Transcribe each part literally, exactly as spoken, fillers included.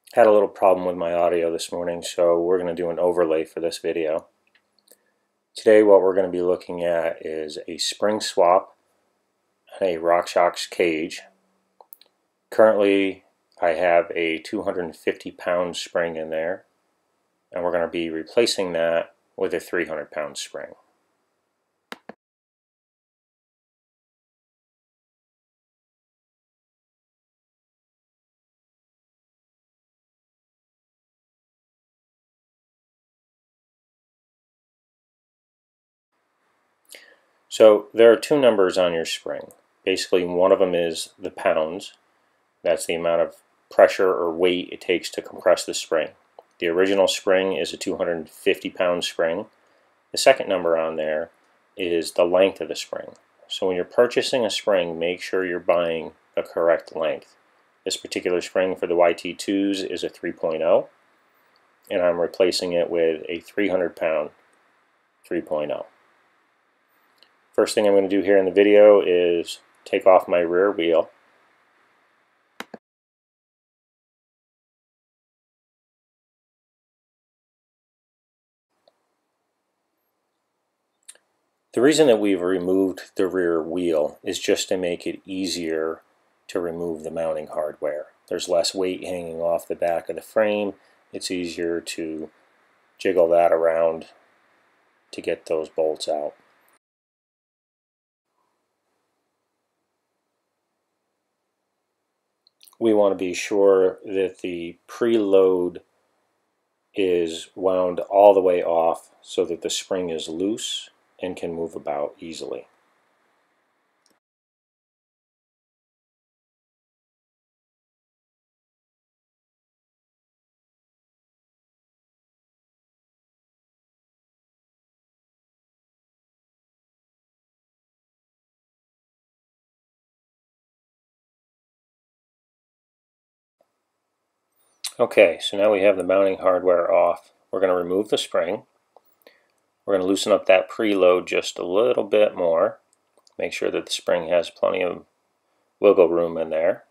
Had a little problem with my audio this morning, so we're going to do an overlay for this video. Today what we're going to be looking at is a spring swap on a RockShox Kage. Currently I have a two hundred fifty pound spring in there, and we're going to be replacing that with a three hundred pound spring. So there are two numbers on your spring. Basically, one of them is the pounds. That's the amount of pressure or weight it takes to compress the spring. The original spring is a two hundred fifty pound spring. The second number on there is the length of the spring. So when you're purchasing a spring, make sure you're buying a correct length. This particular spring for the Y T twos is a three point oh, and I'm replacing it with a three hundred pound three point oh. First thing I'm going to do here in the video is take off my rear wheel. The reason that we've removed the rear wheel is just to make it easier to remove the mounting hardware. There's less weight hanging off the back of the frame. It's easier to jiggle that around to get those bolts out. We want to be sure that the preload is wound all the way off so that the spring is loose and can move about easily. Okay, so now we have the mounting hardware off. We're going to remove the spring. We're going to loosen up that preload just a little bit more. Make sure that the spring has plenty of wiggle room in there.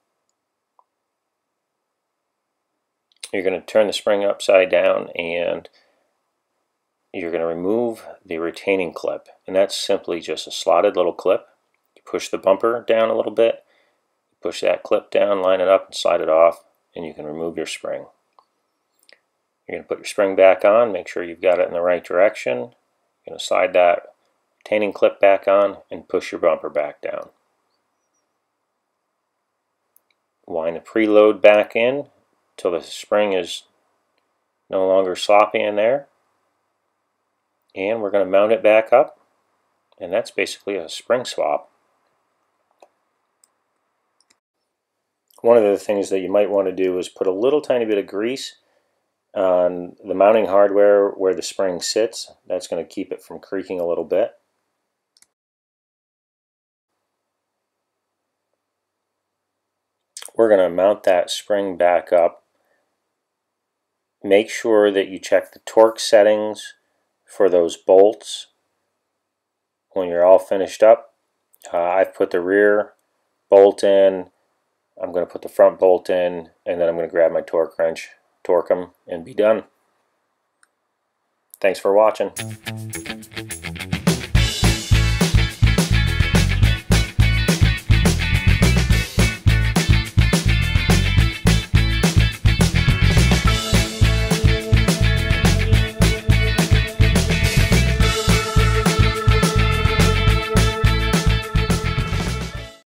You're going to turn the spring upside down and you're going to remove the retaining clip. And that's simply just a slotted little clip. You push the bumper down a little bit, push that clip down, line it up and slide it off, and you can remove your spring. You're going to put your spring back on, make sure you've got it in the right direction. You're going to slide that retaining clip back on and push your bumper back down. Wind the preload back in till the spring is no longer sloppy in there. And we're going to mount it back up, and that's basically a spring swap. One of the things that you might want to do is put a little tiny bit of grease on the mounting hardware where the spring sits. That's going to keep it from creaking a little bit. We're going to mount that spring back up. Make sure that you check the torque settings for those bolts when you're all finished up. Uh, I've put the rear bolt in. I'm going to put the front bolt in, and then I'm going to grab my torque wrench, torque them, and be done. Thanks for watching.